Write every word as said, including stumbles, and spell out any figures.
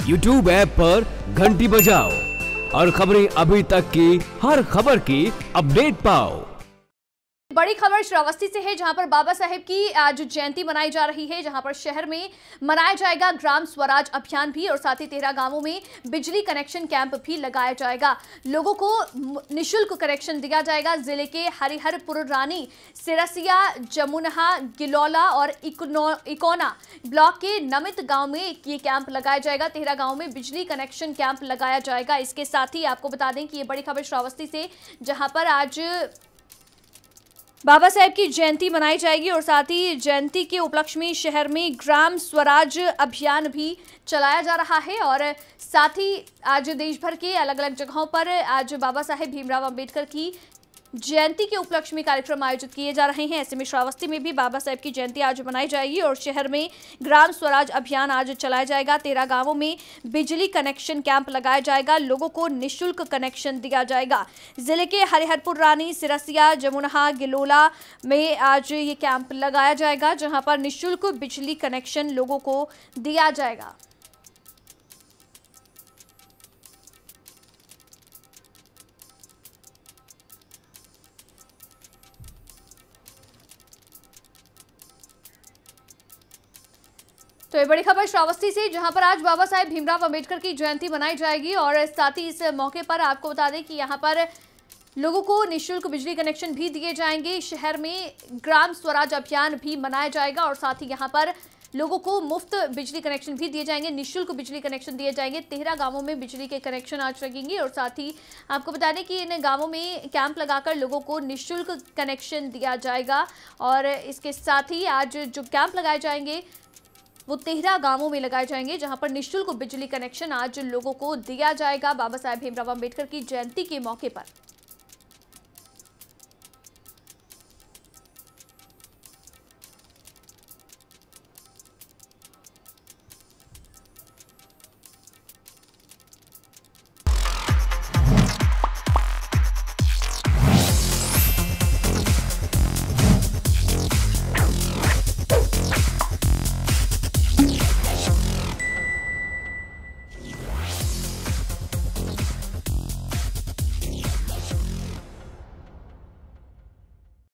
YouTube app पर घंटी बजाओ और खबरें अभी तक की हर खबर की अपडेट पाओ। बड़ी खबर श्रावस्ती से है, जहां पर बाबा साहेब की आज जयंती मनाई जा रही है, जहां पर शहर में मनाया जाएगा ग्राम स्वराज अभियान भी और साथ ही तेरह गांवों में बिजली कनेक्शन कैंप भी लगाया जाएगा। लोगों को निशुल्क कनेक्शन दिया जाएगा। जिले के हरिहरपुर रानी, सिरसिया, जमुनहा, गिलौला और इकोना ब्लॉक के नमित गांव में ये कैंप लगाया जाएगा। तेरह गांव में बिजली कनेक्शन कैंप लगाया जाएगा। इसके साथ ही आपको बता दें कि ये बड़ी खबर श्रावस्ती से, जहां पर आज बाबा साहेब की जयंती मनाई जाएगी और साथ ही जयंती के उपलक्ष्य में शहर में ग्राम स्वराज अभियान भी चलाया जा रहा है और साथ ही आज देश भर के अलग अलग जगहों पर आज बाबा साहेब भीमराव अंबेडकर की जयंती के उपलक्ष्य में कार्यक्रम आयोजित किए जा रहे हैं। ऐसे में श्रावस्ती में भी बाबा साहेब की जयंती आज मनाई जाएगी और शहर में ग्राम स्वराज अभियान आज चलाया जाएगा। तेरह गांवों में बिजली कनेक्शन कैंप लगाया जाएगा। लोगों को निःशुल्क कनेक्शन दिया जाएगा। जिले के हरिहरपुर रानी, सिरसिया, जमुनहा, गिलोला में आज ये कैंप लगाया जाएगा, जहां पर निःशुल्क बिजली कनेक्शन लोगों को दिया जाएगा। तो ये बड़ी खबर श्रावस्ती से, जहां पर आज बाबा साहेब भीमराव अंबेडकर की जयंती मनाई जाएगी और साथ ही इस मौके पर आपको बता दें कि यहां पर लोगों को निःशुल्क बिजली कनेक्शन भी दिए जाएंगे। शहर में ग्राम स्वराज अभियान भी मनाया जाएगा और साथ ही यहां पर लोगों को मुफ्त बिजली कनेक्शन भी दिए जाएंगे, निःशुल्क बिजली कनेक्शन दिए जाएंगे। तेरह गांवों में बिजली के कनेक्शन आज लगेंगे और साथ ही आपको बता दें कि इन गांवों में कैंप लगाकर लोगों को निःशुल्क कनेक्शन दिया जाएगा। और इसके साथ ही आज जो कैंप लगाए जाएंगे वो तेरह गांवों में लगाए जाएंगे, जहां पर निःशुल्क बिजली कनेक्शन आज लोगों को दिया जाएगा बाबा साहेब भीमराव अंबेडकर की जयंती के मौके पर।